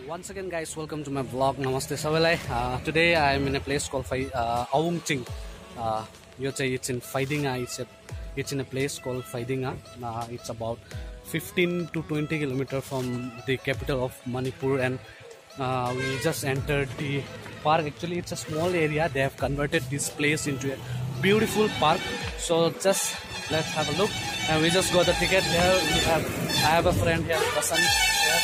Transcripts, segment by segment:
Once again guys, welcome to my vlog. Namaste sabalai. Today I am in a place called Awungching. It's in Pheidinga. It's in a place called Pheidinga. It's about 15 to 20 kilometers from the capital of Manipur, and we just entered the park. Actually it's a small area. They have converted this place into a beautiful park. So just let's have a look. And we just got the ticket here. I have a friend here, Vasan here.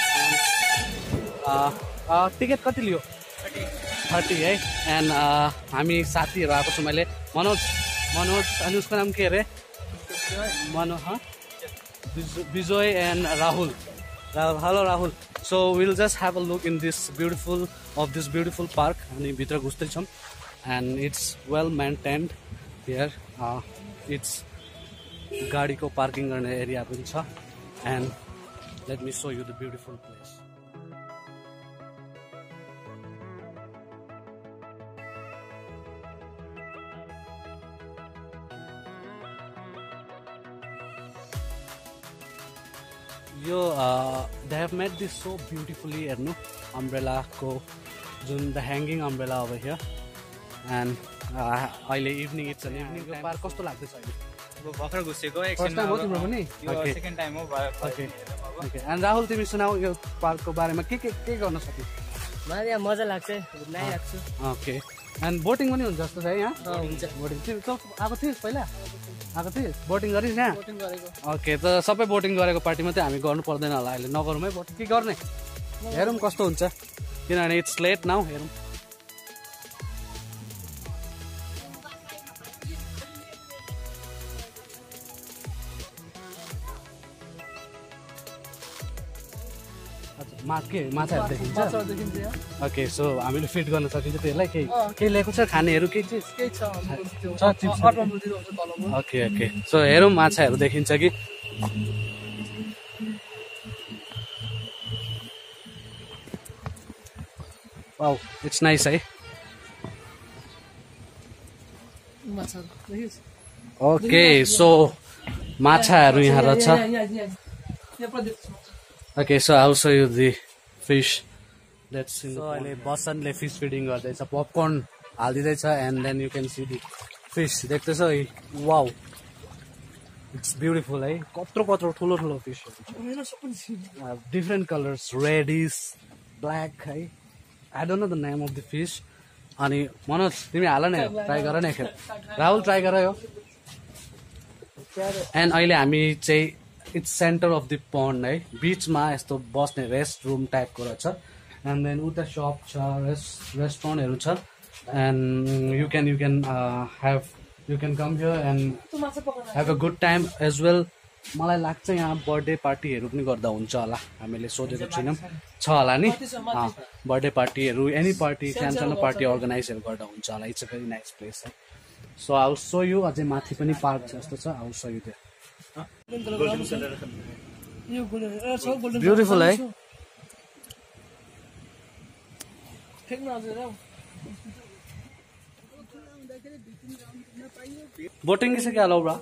Ticket कति लियो 30 है and हामी साथीहरु आएको छु मैले मनोज अनि उसको नाम के रे Vijay and Rahul hello Rahul so will just have a look in this beautiful park अनि भित्र घुस्दै छौं and it's well maintained here it's गाडीको पार्किङ गर्ने एरिया पनि छ and let me show you the beautiful place they have made this so beautifully हेर्नु umbrella को जुन the hanging umbrella over here and अहिले evening it's an evening time park कस्तो लाग्दैछ अहिले भर्खर घुसेको एकछिन टाइम हो तिम्रो पनि यो सेकेन्ड टाइम हो ओके ओके एन्ड राहुल तिमी सुनाऊ यो पार्कको बारेमा के गर्न सक्यौ मलाई यहाँ मजा लाग्छ घुम्नाइराख्छु ओके एन्ड बोटिङ पनि हुन्छ जस्तो छ है यहाँ हुन्छ बोटिङ तिमी आएको थियौ पहिला आएको थियौ बोटिङ गरिस् यहाँ बोटिङ गरेको ओके त सबै बोटिङ गरेको पार्टी मात्रै हामी गर्नु पर्दैन होला अहिले नगरौँ है बोटिङ के गर्ने हेरौँ कस्तो हुन्छ किनभने इट्स लेट नाउ हेरौँ माछाहरू देखिन्छ ओके सो हामीले फिट गर्न सकिन्छ त्यसलाई केही ल्याएको छ खानेहरू केही चिज ओके ओके सो हेरौँ माछाहरू देखिन्छ कि वाउ इट्स नाइस है ओके सो माछाहरू यहाँ रहेछ Okay, so I'll show you the fish. That's in the pond. Vasanle fish feeding गर्दैछ popcorn हाल्दिदैछ and then you can see the fish. देख्दैछ wow, it's beautiful है कत्रो ठुलो fish different colors, reddish, black है I don't know the name of the fish. अनि मनोज तिमी हाल न try गर न राहुल ट्राई गर यो and अहिले हामी चाहिँ it's centre of the pond है बीचमा यस्तो बस्ने रेस्ट रुम टाइपको रहेछ एन्ड देन उता शप छ रेस्टुरेन्टहरू छ and you can come here and have a good time as well मलाई लाग्छ यहाँ बर्थडे पार्टीहरू पनि गर्दा हुन्छ होला हामीले सोधेको छैनौँ छ होला नि बर्थडे पार्टीहरू एनी पार्टी सानो पार्टी अर्गनाइजहरू गर्दा हुन्छ होला it's a very nice place है सो आउ सो यु अझै माथि पनि पार्क जस्तो छ आउ सो यु त्यो ब्यूटीफुल है बोटिंग किसे क्या अलाउ ब्रा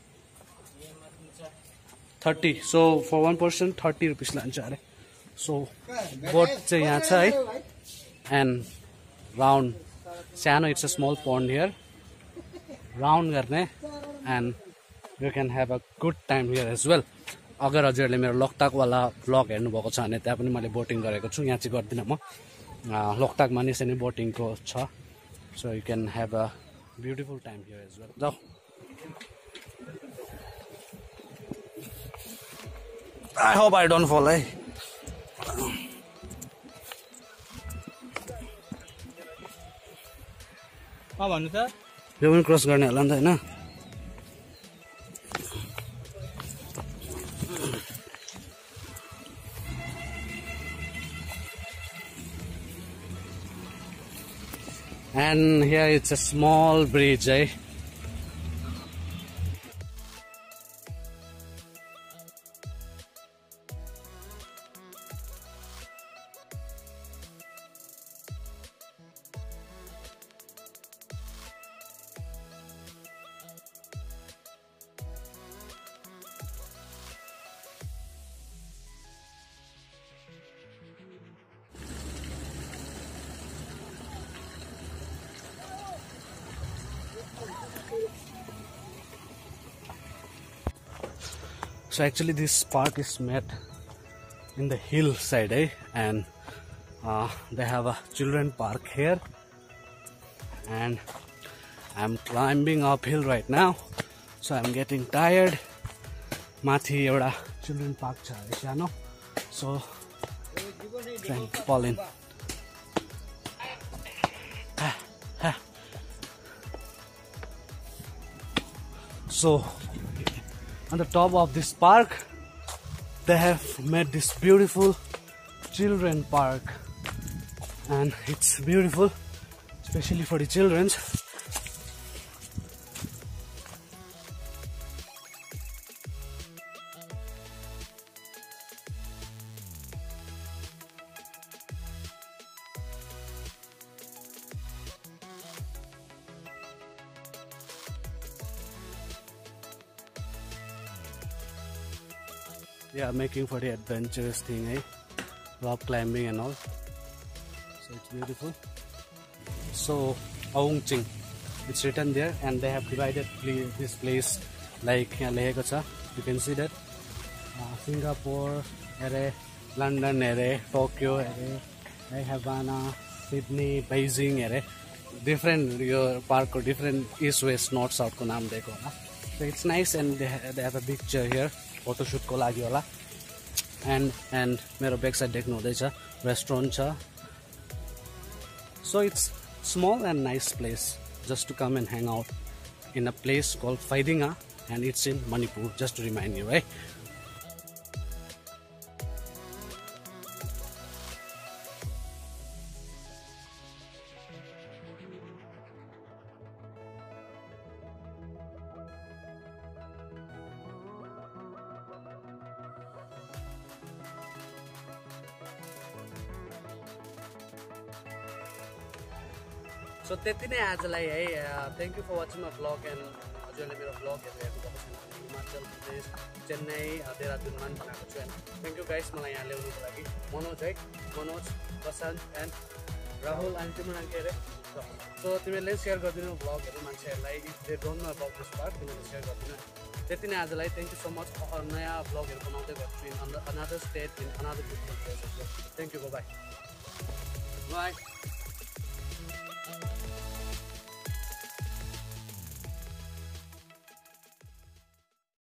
30 सो फर 1 पर्सन 30 रुपीस लान्छ अरे सो बोट चाहिँ यहाँ छ है एन्ड राउन्ड सानो it's a small pond here round गर्ने and you can have a good time here as well. अगर हजुरहरूले मेरो लोकताकवाला भ्लग हेर्नुभएको छ भने त्यहाँ पनि मैले बोटिङ गरेको छु यहाँ चाहिँ गर्दिनँ म लोकताकमा नि यसरी बोटिङको छ so you can have a beautiful time here as well जाऊ I hope I don't fall है भन्नु त यो पनि क्रस गर्ने होला नि त होइन And here it's a small bridge, eh? So actually this park is made in the hillside, and they have a children park here, and I'm climbing uphill right now, so I'm getting tired. Mathi euta children park cha saनो, so trying to fall in. So on the top of this park they have made this beautiful children park, and it's beautiful especially for the children. Yeah, making for the adventurous thing, rock climbing and all. So it's beautiful. So Awungching, it's written there, and they have divided this place like you can see that Singapore, London, Tokyo, Havana, Sydney, Beijing, different your park or different east, west, north, south ko naam dekho na. So it's nice, and they have a big chair here. Photo shoot ko लागि होला, and मेरो back side देख्नु हुँदैछ restaurant छ. So it's small and nice place just to come and hang out in a place called Pheidinga, and it's in Manipur, just to remind you, right? So त्यति नै आजलाई है. Thank you for watching my vlog, and हजुरले मेरो vlog हेर्नुभएको छैन भने हिमाचल प्रदेश चेन्नई देहरादुनमा बनाएको छु. Thank you guys मलाई यहाँ ल्याउनुको लागि. मनोज प्रशान्त and राहुल and तिम्रो नाम के रे? So तिमीहरूले शेयर गरिदिनु vlogहरु मान्छेहरूलाई, if they don't know about this park, तिमीहरूले शेयर गरिदिनु. त्यति नै आजलाई. Thank you so much. नयाँ vlogहरु बनाउँदै गर्छु in another state, in another beautiful place. Thank you. Bye bye.